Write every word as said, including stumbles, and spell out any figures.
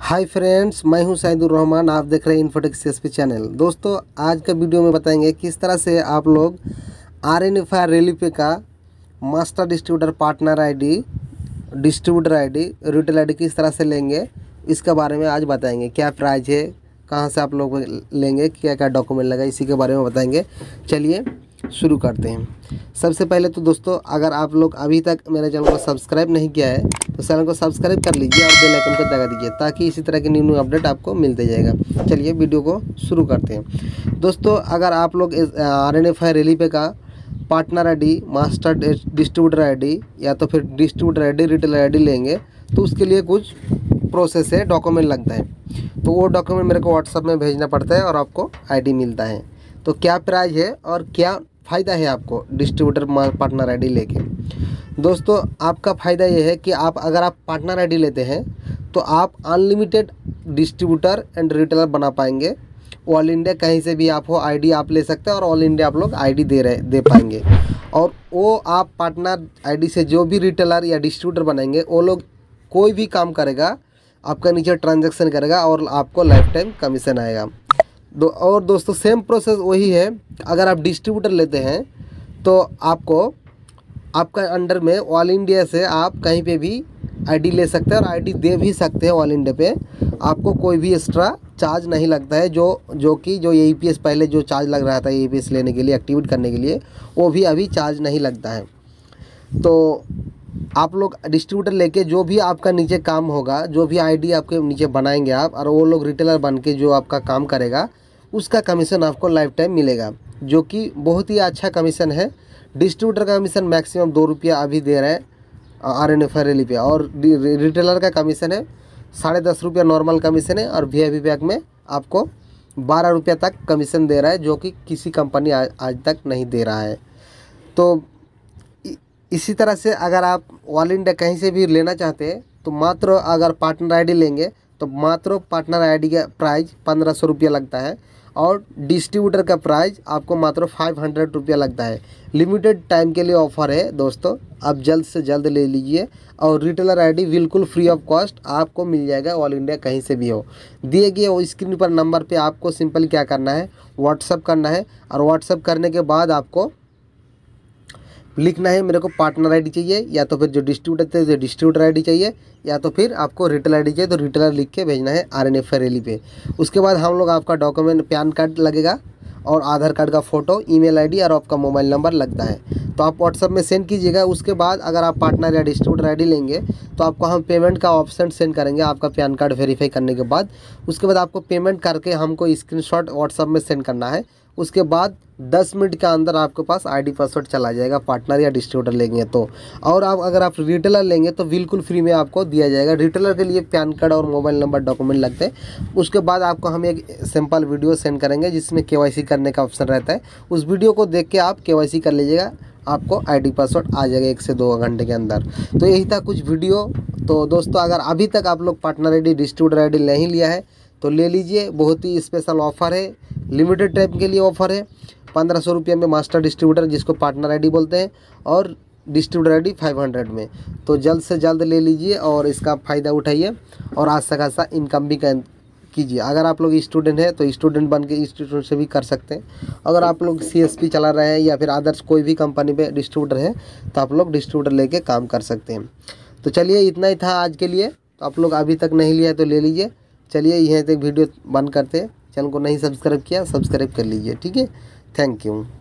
Hi friends, मैं हूं सईदुर रहमान। आप देख रहे हैं इन्फोटेक सीएसपी चैनल। दोस्तों, आज का वीडियो में बताएंगे किस तरह से आप लोग आरएनएफआई रेलिपे का master distributor partner ID, distributor ID, retail ID किस तरह से लेंगे, इसके बारे में आज बताएंगे। क्या प्राइस है, कहां से आप लोग लेंगे, क्या क्या डॉक्यूमेंट लगा, इसी के बारे में बताएंगे। चलिए शुरू करते हैं। सबसे पहले तो दोस्तों, अगर आप लोग अभी तक मेरे चैनल को सब्सक्राइब नहीं किया है तो चैनल को सब्सक्राइब कर लीजिए और बेल आइकन को दबा दीजिए ताकि इसी तरह के न्यू न्यू अपडेट आपको मिलते जाएगा। चलिए वीडियो को शुरू करते हैं। दोस्तों, अगर आप लोग आरएनएफआई रेलिपे का partner ID, master distributor ID या तो फिर डिस्ट्रीब्यूटर आईडी, रिटेलर आईडी लेंगे तो उसके लिए कुछ प्रोसेस है, डॉक्यूमेंट लगता है। तो वो डॉक्यूमेंट मेरे को व्हाट्सएप में भेजना पड़ता है और आपको आईडी मिलता है। तो क्या प्राइस है और क्या फ़ायदा है आपको डिस्ट्रीब्यूटर पार्टनर आईडी लेके। दोस्तों, आपका फ़ायदा ये है कि आप अगर आप पार्टनर आईडी लेते हैं तो आप अनलिमिटेड डिस्ट्रीब्यूटर एंड रिटेलर बना पाएंगे। ऑल इंडिया कहीं से भी आप हो आईडी आप ले सकते हैं और ऑल इंडिया आप लोग आईडी दे रहे दे पाएंगे। और वो आप पार्टनर आईडी से जो भी रिटेलर या डिस्ट्रीब्यूटर बनाएंगे वो लोग कोई भी काम करेगा, आपका नीचे ट्रांजैक्शन करेगा और आपको लाइफ टाइम कमीशन आएगा। दो और दोस्तों, सेम प्रोसेस वही है। अगर आप डिस्ट्रीब्यूटर लेते हैं तो आपको आपका अंडर में ऑल इंडिया से आप कहीं पे भी आईडी ले सकते हैं और आईडी दे भी सकते हैं ऑल इंडिया पे। आपको कोई भी एक्स्ट्रा चार्ज नहीं लगता है। जो जो कि जो एईपीएस पहले जो चार्ज लग रहा था एईपीएस लेने के लिए, एक्टिवेट करने के लिए, वो भी अभी चार्ज नहीं लगता है। तो आप लोग डिस्ट्रीब्यूटर लेके जो भी आपका नीचे काम होगा, जो भी आईडी आपके नीचे बनाएंगे आप, और वो लोग रिटेलर बन के जो आपका काम करेगा उसका कमीशन आपको लाइफ टाइम मिलेगा, जो कि बहुत ही अच्छा कमीशन है। डिस्ट्रीब्यूटर का कमीशन मैक्सिमम दो रुपया अभी दे रहे हैं आरएनएफआई रेलिपे, और रिटेलर का कमीशन है साढ़े दस रुपया नॉर्मल कमीशन है, और वीआईपी पैक में आपको बारह रुपया तक कमीशन दे रहा है, जो कि किसी कंपनी आज, आज तक नहीं दे रहा है। तो इसी तरह से अगर आप ऑल इंडिया कहीं से भी लेना चाहते हैं तो मात्र अगर पार्टनर आईडी लेंगे तो मात्र पार्टनर आईडी का प्राइस पंद्रह सौ रुपया लगता है और डिस्ट्रीब्यूटर का प्राइस आपको मात्र फाइव हंड्रेड रुपया लगता है। लिमिटेड टाइम के लिए ऑफ़र है दोस्तों, आप जल्द से जल्द ले लीजिए। और रिटेलर आईडी बिल्कुल फ्री ऑफ कॉस्ट आपको मिल जाएगा, ऑल इंडिया कहीं से भी हो। दिए गए वो स्क्रीन पर नंबर पे आपको सिंपल क्या करना है, व्हाट्सअप करना है, और व्हाट्सअप करने के बाद आपको लिखना है मेरे को पार्टनर आईडी चाहिए, या तो फिर जो डिस्ट्रीब्यूटर थे जो डिस्ट्रीब्यूटर आईडी चाहिए, या तो फिर आपको रिटेल आईडी चाहिए तो रिटेलर लिख के भेजना है आरएनएफआई रेलिपे। उसके बाद हम लोग आपका डॉक्यूमेंट पैन कार्ड लगेगा और आधार कार्ड का फ़ोटो, ईमेल आईडी और आपका मोबाइल नंबर लगता है, तो आप व्हाट्सएप में सेंड कीजिएगा। उसके बाद अगर आप पार्टनर या डिस्ट्रीब्यूटर आईडी लेंगे तो आपको हम पेमेंट का ऑप्शन सेंड करेंगे आपका पैन कार्ड वेरीफाई करने के बाद। उसके बाद आपको पेमेंट करके हमको स्क्रीनशॉट व्हाट्सएप में सेंड करना है। उसके बाद दस मिनट के अंदर आपके पास आईडी पासवर्ड चला जाएगा पार्टनर या डिस्ट्रीब्यूटर लेंगे तो। और आप अगर आप रिटेलर लेंगे तो बिल्कुल फ्री में आपको दिया जाएगा। रिटेलर के लिए पैन कार्ड और मोबाइल नंबर डॉक्यूमेंट लगते हैं। उसके बाद आपको हम एक सिंपल वीडियो सेंड करेंगे जिसमें केवाईसी करने का ऑप्शन रहता है। उस वीडियो को देख के आप केवाईसी कर लीजिएगा, आपको आईडी पासवर्ड आ जाएगा एक से दो घंटे के अंदर। तो यही था कुछ वीडियो। तो दोस्तों, अगर अभी तक आप लोग पार्टनर आईडी, डिस्ट्रीब्यूटर आईडी नहीं लिया है तो ले लीजिए। बहुत ही स्पेशल ऑफ़र है, लिमिटेड टाइम के लिए ऑफ़र है। पंद्रह सौ रुपये में मास्टर डिस्ट्रीब्यूटर, जिसको पार्टनर आईडी बोलते हैं, और डिस्ट्रीब्यूटर आईडी फाइव हंड्रेड में। तो जल्द से जल्द ले लीजिए और इसका फ़ायदा उठाइए और आज से खासा इनकम भी कीजिए। अगर आप लोग स्टूडेंट हैं तो स्टूडेंट बन के स्टूडेंट से भी कर सकते हैं। अगर आप लोग सीएसपी चला रहे हैं या फिर अदर्स कोई भी कंपनी पे डिस्ट्रीब्यूटर है तो आप लोग डिस्ट्रीब्यूटर लेके काम कर सकते हैं। तो चलिए, इतना ही था आज के लिए। तो आप लोग अभी तक नहीं लिया है तो ले लीजिए। चलिए, यहीं तक वीडियो बंद करते हैं। चैनल को नहीं सब्सक्राइब किया, सब्सक्राइब कर लीजिए। ठीक है, थैंक यू।